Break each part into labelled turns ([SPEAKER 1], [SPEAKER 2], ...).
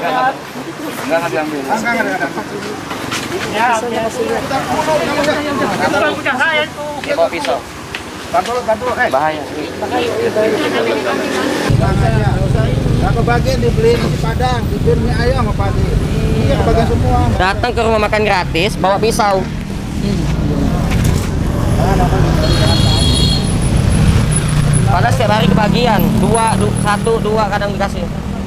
[SPEAKER 1] Enggak diambil. Ya, bawa pisau. Bantu. Bahaya.
[SPEAKER 2] Aku bagian dibeli nasi padang, dibeli mie ayam apa pagi. Iya, bagian semua.
[SPEAKER 3] Datang ke rumah makan gratis, bawa pisau. Padahal setiap hari kebagian, 1, 2 kadang dikasih.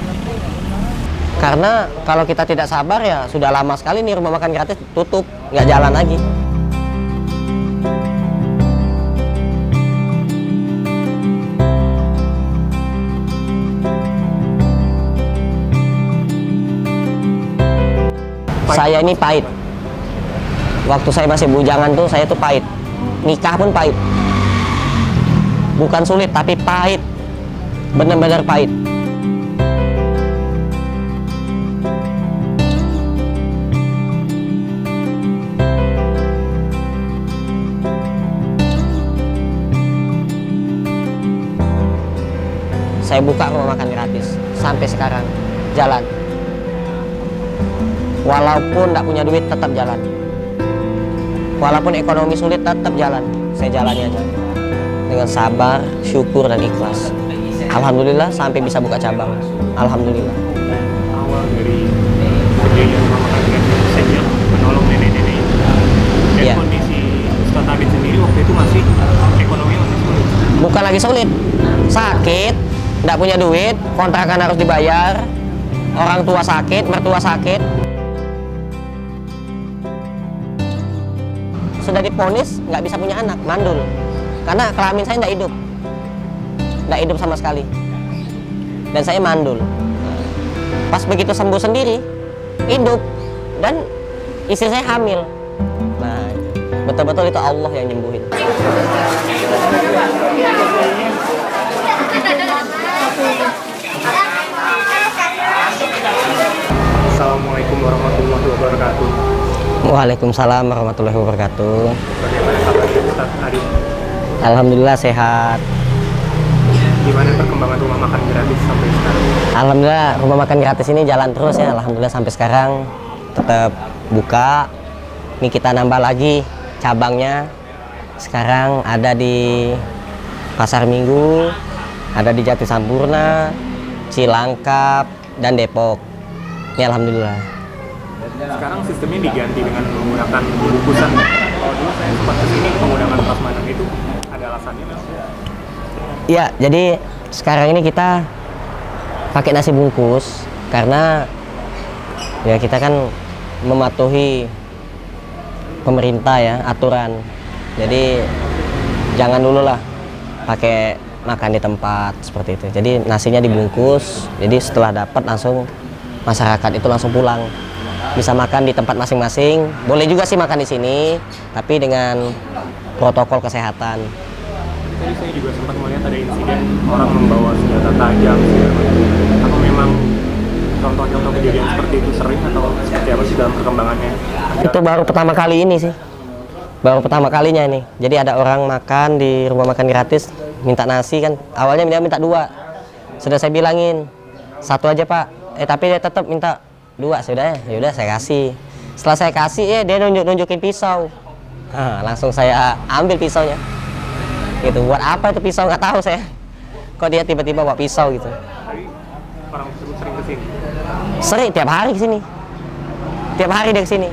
[SPEAKER 3] Karena kalau kita tidak sabar ya sudah lama sekali nih rumah makan gratis tutup, nggak jalan lagi. Saya ini pahit. Waktu saya masih bujangan tuh saya tuh pahit. Nikah pun pahit. Bukan sulit tapi pahit. Benar-benar pahit. Saya buka rumah makan gratis sampai sekarang jalan. Walaupun tidak punya duit tetap jalan. Walaupun ekonomi sulit tetap jalan. Saya jalani aja dengan sabar, syukur dan ikhlas. Alhamdulillah sampai bisa buka cabang. Alhamdulillah.
[SPEAKER 4] Awal dari berdiri rumah makan gratis sejak menolong nenek-nenek dan
[SPEAKER 3] ya.
[SPEAKER 4] Kondisi Ustaz Abid sendiri waktu itu masih ekonomi masih sulit.
[SPEAKER 3] Bukan lagi sulit, sakit, tidak punya duit, kontrakan harus dibayar, orang tua sakit, mertua sakit. Sudah diponis nggak bisa punya anak, mandul. Karena kelamin saya nggak hidup sama sekali. Dan saya mandul. Pas begitu sembuh sendiri, hidup dan istri saya hamil. Nah, betul-betul itu Allah yang nyembuhin.
[SPEAKER 4] Assalamualaikum warahmatullahi wabarakatuh.
[SPEAKER 3] Waalaikumsalam warahmatullahi wabarakatuh.
[SPEAKER 4] Bagaimana kabarnya Ustaz Adit?
[SPEAKER 3] Alhamdulillah sehat.
[SPEAKER 4] Gimana perkembangan rumah makan gratis sampai sekarang?
[SPEAKER 3] Alhamdulillah rumah makan gratis ini jalan terus ya. Alhamdulillah sampai sekarang tetap buka. Ini kita nambah lagi cabangnya. Sekarang ada di Pasar Minggu, ada di Jati Sampurna, Cilangkap, dan Depok. Ini alhamdulillah.
[SPEAKER 4] Sekarang sistemnya diganti dengan menggunakan bungkusan. Kalau dulu saya sempat kesini menggunakan prasmanan itu ada alasannya nggak?
[SPEAKER 3] Ya, jadi sekarang ini kita pakai nasi bungkus karena ya kita kan mematuhi pemerintah ya, aturan. Jadi jangan dulu lah pakai makan di tempat seperti itu. Jadi nasinya dibungkus. Jadi setelah dapat langsung masyarakat itu langsung pulang. Bisa makan di tempat masing-masing. Boleh juga sih makan di sini, tapi dengan protokol kesehatan.
[SPEAKER 4] Tadi saya juga sempat melihat ada insiden orang membawa senjata tajam. Atau memang contoh-contoh kejadian seperti itu sering atau seperti apa sih dalam perkembangannya?
[SPEAKER 3] Itu baru pertama kali ini sih. Baru pertama kalinya ini. Jadi ada orang makan di rumah makan gratis, minta nasi kan. Awalnya dia minta 2. Sudah saya bilangin, 1 aja Pak. Tapi dia tetap minta 2. Sudah ya udah saya kasih. Setelah saya kasih ya dia nunjukin pisau. Langsung saya ambil pisaunya. Gitu. Buat apa itu pisau nggak tahu saya. Kok dia tiba-tiba bawa pisau gitu.
[SPEAKER 4] Tapi orang tersebut sering kesini?
[SPEAKER 3] Sering, tiap hari kesini. Tiap hari dia kesini.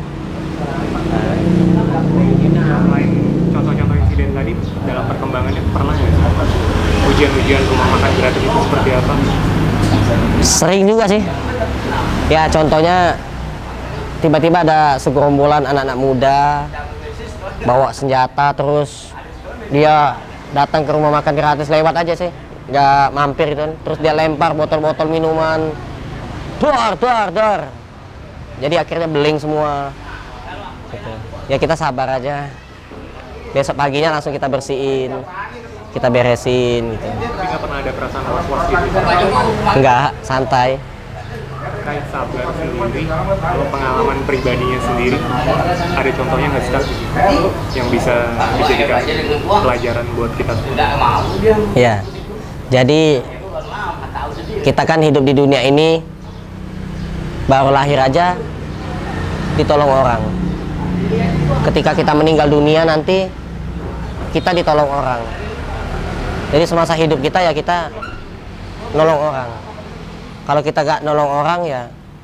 [SPEAKER 4] Selain contoh-contoh insiden tadi, dalam perkembangannya pernah nggak sih ujian-ujian rumah makan gratis itu seperti apa?
[SPEAKER 3] Sering juga sih. Ya contohnya tiba-tiba ada segerombolan anak-anak muda bawa senjata, terus dia datang ke rumah makan gratis lewat aja sih, nggak mampir gitu kan. Terus dia lempar botol-botol minuman, dor. Jadi akhirnya beling semua gitu. Ya kita sabar aja, besok paginya langsung kita bersihin, kita beresin gitu.
[SPEAKER 4] Tapi nggak pernah ada perasaan was-was gitu?
[SPEAKER 3] Enggak, santai.
[SPEAKER 4] Terkait sabar sendiri, kalau pengalaman pribadinya sendiri, ada contohnya nggak sih yang bisa dijadikan pelajaran buat kita semua?
[SPEAKER 3] Ya, jadi kita kan hidup di dunia ini baru lahir aja ditolong orang. Ketika kita meninggal dunia nanti kita ditolong orang. Jadi semasa hidup kita ya kita nolong orang. Kalau kita gak nolong orang ya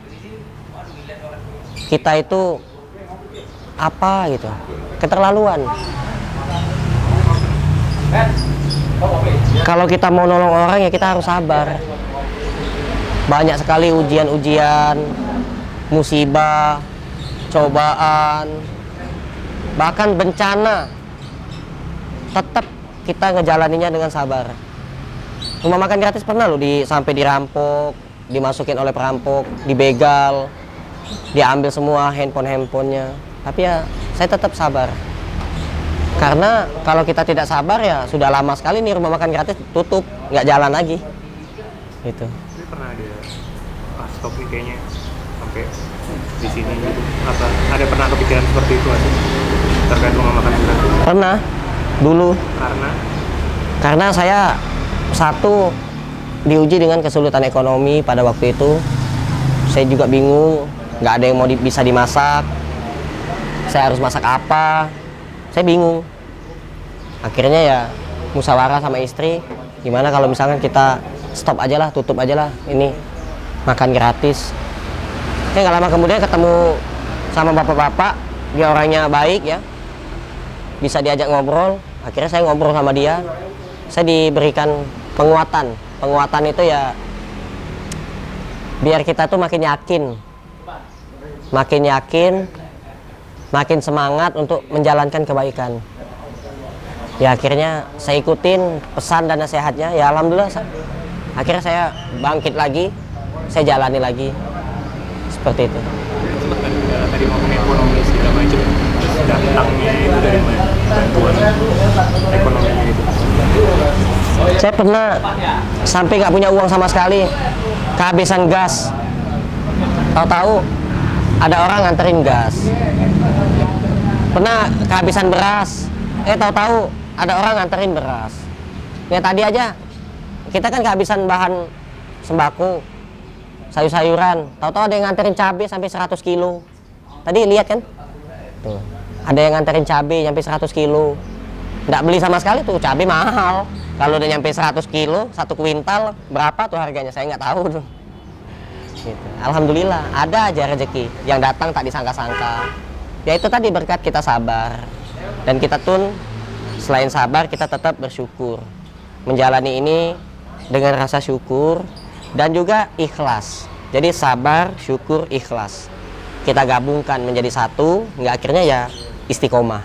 [SPEAKER 3] kita itu apa gitu, keterlaluan. Kalau kita mau nolong orang ya kita harus sabar. Banyak sekali ujian-ujian, musibah, cobaan, bahkan bencana, tetap kita ngejalaninya dengan sabar. Rumah makan gratis pernah loh sampai dirampok, dimasukin oleh perampok, dibegal, diambil semua handphonenya. Tapi ya saya tetap sabar. Karena kalau kita tidak sabar ya sudah lama sekali nih rumah makan gratis tutup, nggak jalan lagi. Gitu.
[SPEAKER 4] Tapi pernah ada stop nih kayaknya sampai di sini gitu. Apa ada pernah kepikiran seperti itu aja terkait rumah makan gratis?
[SPEAKER 3] Pernah dulu. Karena saya satu diuji dengan kesulitan ekonomi pada waktu itu. Saya juga bingung, nggak ada yang mau bisa dimasak. Saya harus masak apa? Saya bingung. Akhirnya ya musyawarah sama istri, gimana kalau misalkan kita stop aja lah, tutup aja lah ini makan gratis. Nggak lama kemudian ketemu sama bapak-bapak, dia orangnya baik ya, bisa diajak ngobrol. Akhirnya saya ngobrol sama dia, saya diberikan penguatan. Penguatan itu ya biar kita tuh makin yakin, makin semangat untuk menjalankan kebaikan. Ya akhirnya saya ikutin pesan dan nasihatnya, ya alhamdulillah akhirnya saya bangkit lagi, saya jalani lagi seperti itu.
[SPEAKER 4] Tadi ngomong ekonomi segala macam, datangnya itu dari mana bantuan ekonominya itu?
[SPEAKER 3] Saya pernah sampai nggak punya uang sama sekali, kehabisan gas. Tahu-tahu ada orang nganterin gas. Pernah kehabisan beras, tahu-tahu ada orang nganterin beras. Ya tadi aja kita kan kehabisan bahan sembako, sayur-sayuran, tahu-tahu ada yang nganterin cabai sampai 100 kilo. Tadi lihat kan? Tuh. Ada yang nganterin cabai sampai 100 kilo. Nggak beli sama sekali tuh, cabai mahal. Kalau udah nyampe 100 kilo, 1 kuintal, berapa tuh harganya? Saya nggak tahu tuh. Gitu. Alhamdulillah ada aja rezeki yang datang tak disangka-sangka. Ya itu tadi berkat kita sabar. Dan kita pun selain sabar kita tetap bersyukur. Menjalani ini dengan rasa syukur dan juga ikhlas. Jadi sabar, syukur, ikhlas. Kita gabungkan menjadi satu, nggak akhirnya ya istiqomah.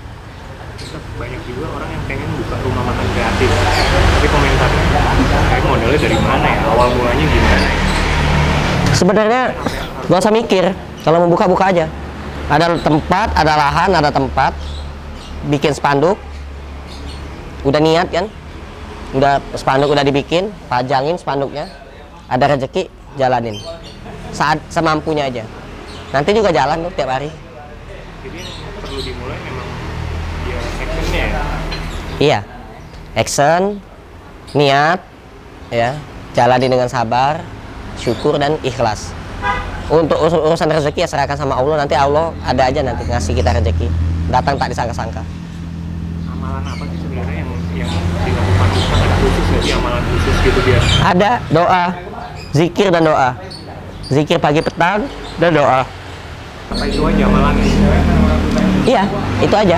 [SPEAKER 4] Banyak juga orang yang pengen buka rumah makan gratis. Tapi komentarnya kayak modalnya dari mana ya? Awal mulanya gimana ya?
[SPEAKER 3] Sebenarnya gak usah mikir, kalau mau buka aja. Ada tempat, ada lahan, ada tempat. Bikin spanduk, udah niat kan, udah spanduk udah dibikin, pajangin spanduknya. Ada rezeki, jalanin. Saat semampunya aja. Nanti juga jalan tuh tiap hari.
[SPEAKER 4] Jadi yang perlu dimulai memang ya actionnya ya?
[SPEAKER 3] Iya, action, niat, ya, jalani dengan sabar, syukur dan ikhlas. Untuk urusan rezeki ya serahkan sama Allah, nanti Allah ada aja nanti ngasih kita rezeki, datang tak disangka-sangka.
[SPEAKER 4] Amalan apa sih sebenarnya yang dilakukan Ustaz? Ada khusus nggak sih amalan khusus gitu biar?
[SPEAKER 3] Ada doa, zikir dan doa, zikir pagi petang dan doa.
[SPEAKER 4] Apa itu aja amalannya?
[SPEAKER 3] Iya, itu aja.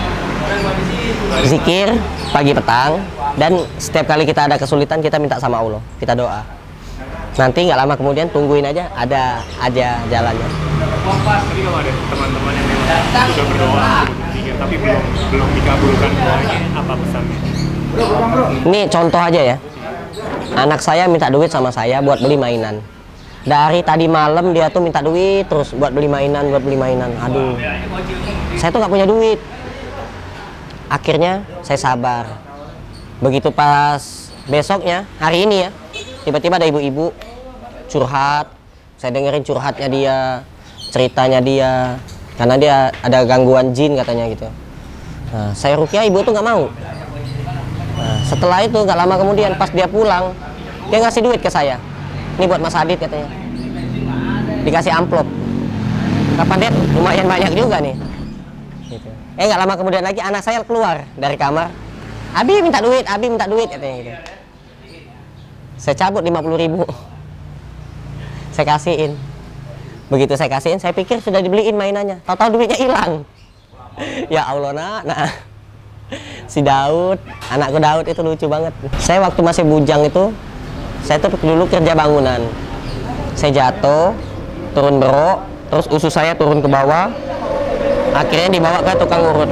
[SPEAKER 3] Zikir pagi petang dan setiap kali kita ada kesulitan kita minta sama Allah, kita doa. Nanti nggak lama kemudian tungguin aja, ada aja jalannya.
[SPEAKER 4] Tapi kalau ada teman-teman yang memang sudah berdoa zikir tapi belum dikabulkan doanya, apa pesannya?
[SPEAKER 3] Ini contoh aja ya. Anak saya minta duit sama saya buat beli mainan. Dari tadi malam dia tuh minta duit terus buat beli mainan. Aduh, saya tuh nggak punya duit. Akhirnya saya sabar. Begitu pas besoknya, hari ini ya, tiba-tiba ada ibu-ibu curhat. Saya dengerin curhatnya dia, ceritanya dia, karena dia ada gangguan jin katanya gitu. Nah, saya rukyah, ibu tuh nggak mau. Nah, setelah itu nggak lama kemudian pas dia pulang, dia ngasih duit ke saya. Ini buat Mas Adit katanya. dikasih amplop. Kapan lihat lumayan banyak juga nih. Gitu. Nggak lama kemudian lagi anak saya keluar dari kamar. Abi minta duit, katanya gitu. Saya cabut 50.000. Saya kasihin. Begitu saya kasihin, saya pikir sudah dibeliin mainannya. Tahu-tahu duitnya hilang. Ya Allah, nak. Si Daud, anakku Daud itu lucu banget. Saya waktu masih bujang itu, saya tuh dulu kerja bangunan. Saya jatuh, turun berok, terus usus saya turun ke bawah. Akhirnya dibawa ke tukang urut.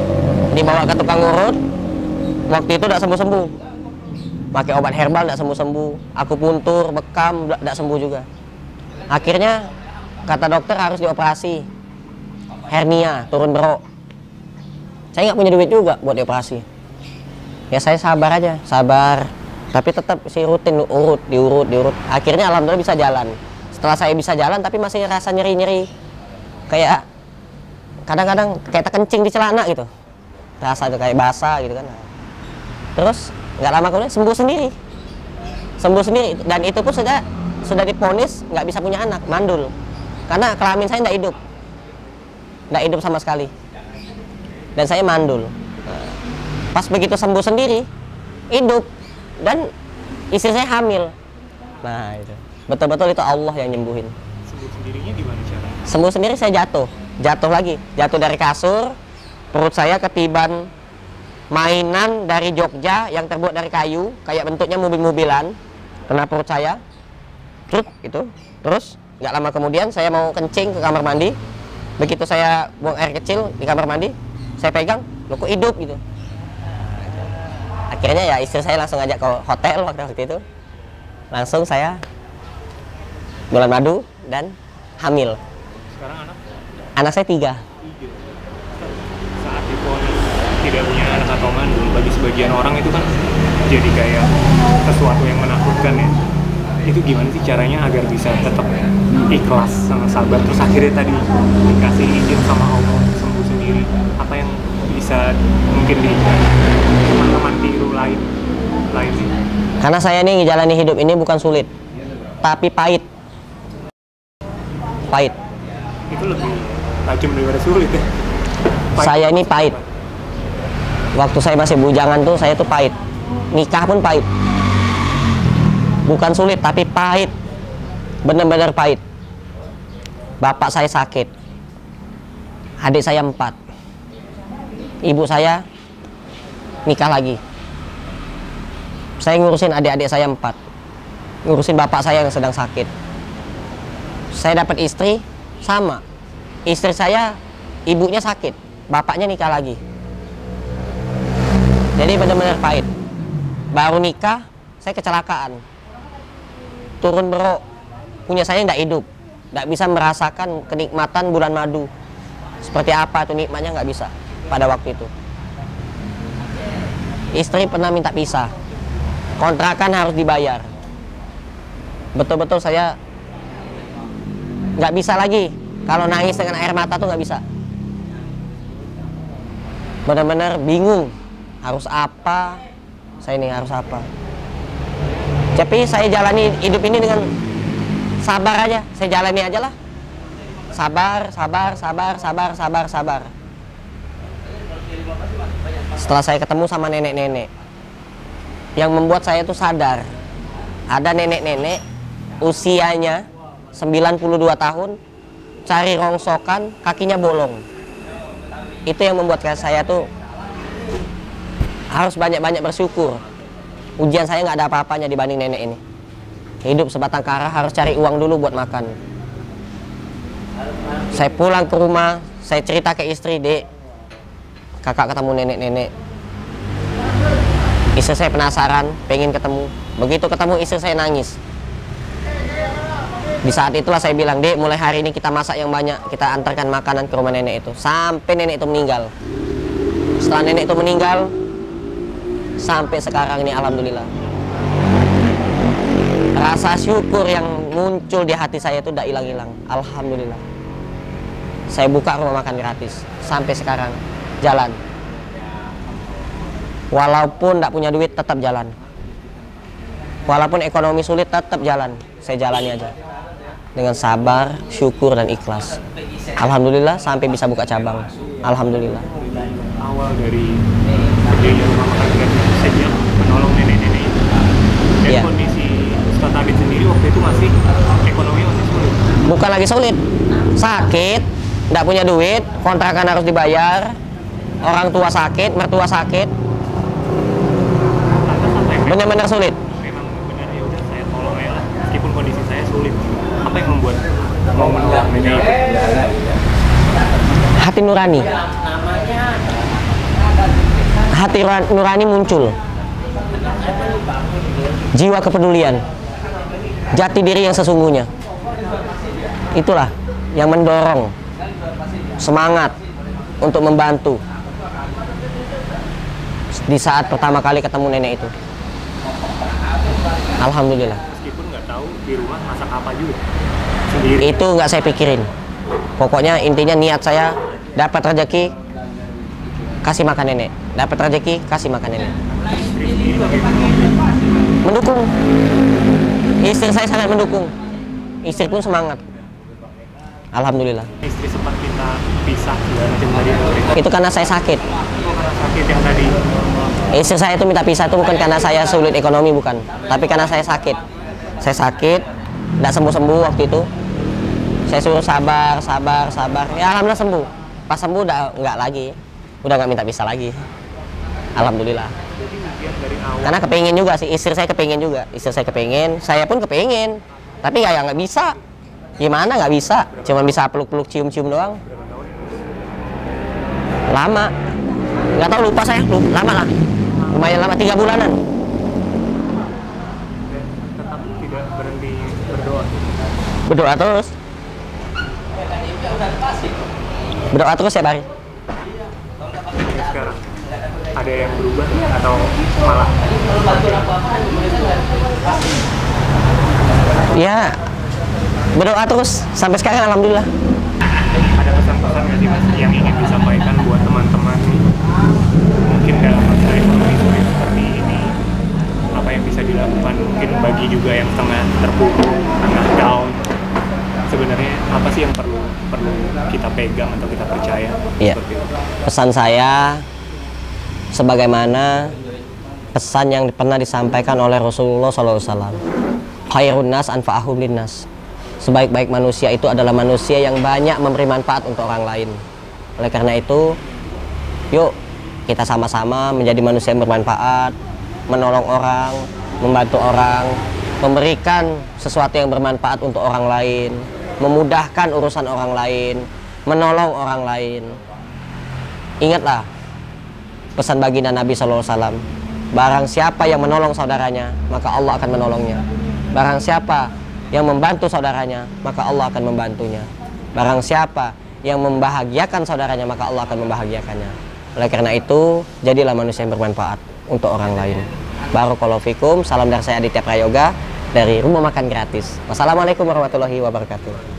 [SPEAKER 3] Waktu itu tidak sembuh-sembuh. Pakai obat herbal tidak sembuh-sembuh. Aku puntur, bekam, tidak sembuh juga. Akhirnya kata dokter harus dioperasi. Hernia, turun berok. Saya nggak punya duit juga buat dioperasi. Ya saya sabar aja, sabar. Tapi tetap si rutin diurut. Akhirnya alhamdulillah bisa jalan. Setelah saya bisa jalan, tapi masih rasa nyeri-nyeri. Kayak kadang-kadang kayak terkencing di celana gitu. Rasa itu kayak basah gitu kan. Terus nggak lama kemudian sembuh sendiri. Dan itu pun sudah diponis nggak bisa punya anak, mandul. Karena kelamin saya nggak hidup sama sekali. Dan saya mandul. Pas begitu sembuh sendiri, hidup, dan istri saya hamil. Nah itu betul-betul itu Allah yang nyembuhin.
[SPEAKER 4] Sembuh sendirinya gimana caranya?
[SPEAKER 3] Sembuh sendiri saya jatuh lagi, jatuh dari kasur, perut saya ketiban mainan dari Jogja yang terbuat dari kayu, kayak bentuknya mobil-mobilan, kena perut saya, terus nggak lama kemudian saya mau kencing ke kamar mandi. Begitu saya buang air kecil di kamar mandi, saya pegang, loh kok hidup gitu. Akhirnya ya istri saya langsung ngajak ke hotel waktu itu. Langsung saya bulan madu dan hamil.
[SPEAKER 4] Sekarang
[SPEAKER 3] anak saya 3.
[SPEAKER 4] Saat diponis tidak punya anak atau mandul, bagi sebagian orang itu kan jadi kayak sesuatu yang menakutkan ya. Itu gimana sih caranya agar bisa tetap ikhlas sama sabar, terus akhirnya tadi dikasih izin sama Allah sembuh sendiri? Apa yang bisa mungkin di teman-teman tiru lain sih?
[SPEAKER 3] Karena saya nih ngejalani hidup ini bukan sulit, tapi pahit.
[SPEAKER 4] Itu lebih tajam daripada sulit ya?
[SPEAKER 3] Saya ini pahit. Waktu saya masih bujangan tuh saya tuh pahit. Nikah pun pahit. Bukan sulit tapi pahit. Benar-benar pahit. Bapak saya sakit. Adik saya 4. Ibu saya nikah lagi. Saya ngurusin adik-adik saya 4. Ngurusin bapak saya yang sedang sakit. Saya dapat istri sama. Istri saya ibunya sakit, bapaknya nikah lagi. Jadi benar-benar pahit. Baru nikah, saya kecelakaan. Turun berok, punya saya nggak hidup, nggak bisa merasakan kenikmatan bulan madu. Seperti apa tuh nikmatnya nggak bisa pada waktu itu. Istri pernah minta pisah, kontrakan harus dibayar. Betul-betul saya nggak bisa lagi. Kalau nangis dengan air mata tuh nggak bisa. Benar-benar bingung harus apa. Saya ini harus apa. Tapi saya jalani hidup ini dengan sabar aja. Saya jalani aja lah. Sabar. Setelah saya ketemu sama nenek-nenek yang membuat saya tuh sadar. Ada nenek-nenek usianya 92 tahun, cari rongsokan, kakinya bolong. Itu yang membuat saya tuh harus banyak-banyak bersyukur. Ujian saya nggak ada apa-apanya dibanding nenek ini. Hidup sebatang kara, harus cari uang dulu buat makan. Saya pulang ke rumah, saya cerita ke istri, Dek, kakak ketemu nenek-nenek. Istri saya penasaran, pengen ketemu. Begitu ketemu istri saya nangis. Di saat itulah saya bilang, Dek, mulai hari ini kita masak yang banyak, kita antarkan makanan ke rumah nenek itu sampai nenek itu meninggal. Setelah nenek itu meninggal, sampai sekarang ini alhamdulillah, rasa syukur yang muncul di hati saya itu tidak hilang-hilang. Alhamdulillah, saya buka rumah makan gratis sampai sekarang jalan. Walaupun tidak punya duit tetap jalan. Walaupun ekonomi sulit tetap jalan. Saya jalani aja. dengan sabar, syukur dan ikhlas. Alhamdulillah sampai bisa buka cabang. Alhamdulillah.
[SPEAKER 4] Awal dari berdirinya rumah makan gratis saja menolong nenek-nenek itu. Dan
[SPEAKER 3] Iya.
[SPEAKER 4] kondisi Ustadz Adit sendiri waktu itu masih ekonomi masih sulit.
[SPEAKER 3] Bukan lagi sulit, sakit, nggak punya duit, kontrakan harus dibayar, orang tua sakit, mertua sakit,
[SPEAKER 4] Lantas apa yang
[SPEAKER 3] benar-benar sulit.
[SPEAKER 4] memang benar ya udah saya tolong ya lah meskipun kondisi saya sulit. Apa yang membuat mau menolong nenek itu?
[SPEAKER 3] Hati nurani, nurani muncul, jiwa kepedulian, jati diri yang sesungguhnya. Itulah yang mendorong semangat untuk membantu di saat pertama kali ketemu nenek itu. Alhamdulillah.
[SPEAKER 4] Meskipun nggak tahu di rumah masak apa juga sendiri.
[SPEAKER 3] Itu nggak saya pikirin. Pokoknya intinya niat saya dapat rezeki kasih makan nenek, dapat rezeki kasih makan nenek.
[SPEAKER 4] Istri sendiri bagaimana?
[SPEAKER 3] Mendukung. Istri saya sangat mendukung. Istri pun semangat. Alhamdulillah.
[SPEAKER 4] Istri sempat minta pisah segala macam tadi.
[SPEAKER 3] Itu karena saya sakit.
[SPEAKER 4] Oh, karena sakit yang tadi.
[SPEAKER 3] Istri saya itu minta pisah itu bukan karena saya sulit ekonomi, bukan, tapi karena saya sakit. Saya sakit, tidak sembuh-sembuh waktu itu. Saya suruh sabar. Ya alhamdulillah sembuh. Pas sembuh udah nggak lagi, udah nggak minta pisah lagi. Alhamdulillah.
[SPEAKER 4] Jadi ujian dari awal.
[SPEAKER 3] Karena kepingin juga sih, istri saya kepingin juga. Istri saya kepingin, saya pun kepingin. Tapi ya nggak bisa. Gimana nggak bisa? Cuman bisa peluk-peluk, cium-cium doang. Lama. Nggak tahu, lupa saya. Lama lah. Lumayan lama, 3 bulanan.
[SPEAKER 4] Dan tetap tidak berhenti berdoa.
[SPEAKER 3] Berdoa terus. Berdoa terus ya, Bari.
[SPEAKER 4] Sampai sekarang ada yang berubah atau malah
[SPEAKER 3] Ya, berdoa terus sampai sekarang alhamdulillah.
[SPEAKER 4] ada pesan-pesan nggak sih Mas yang ingin disampaikan buat teman-teman nih? Mungkin dalam masa ekonomi sulit seperti ini, apa yang bisa dilakukan? Mungkin bagi juga yang tengah terpuruk, tengah down. Sebenarnya apa sih yang perlu kita pegang atau kita percaya?
[SPEAKER 3] Iya.
[SPEAKER 4] Seperti itu.
[SPEAKER 3] Pesan saya sebagaimana pesan yang pernah disampaikan oleh Rasulullah SAW. Khairun nas anfa'ahum linnas. Sebaik-baik manusia itu adalah manusia yang banyak memberi manfaat untuk orang lain. Oleh karena itu, yuk kita sama-sama menjadi manusia yang bermanfaat, menolong orang, membantu orang, memberikan sesuatu yang bermanfaat untuk orang lain, memudahkan urusan orang lain, menolong orang lain. Ingatlah pesan baginda Nabi SAW, barang siapa yang menolong saudaranya, maka Allah akan menolongnya. Barang siapa yang membantu saudaranya, maka Allah akan membantunya. Barang siapa yang membahagiakan saudaranya, maka Allah akan membahagiakannya. Oleh karena itu, jadilah manusia yang bermanfaat untuk orang lain. Barakallahu fikum. Salam dari saya Aditya Prayoga dari Rumah Makan Gratis. Wassalamualaikum warahmatullahi wabarakatuh.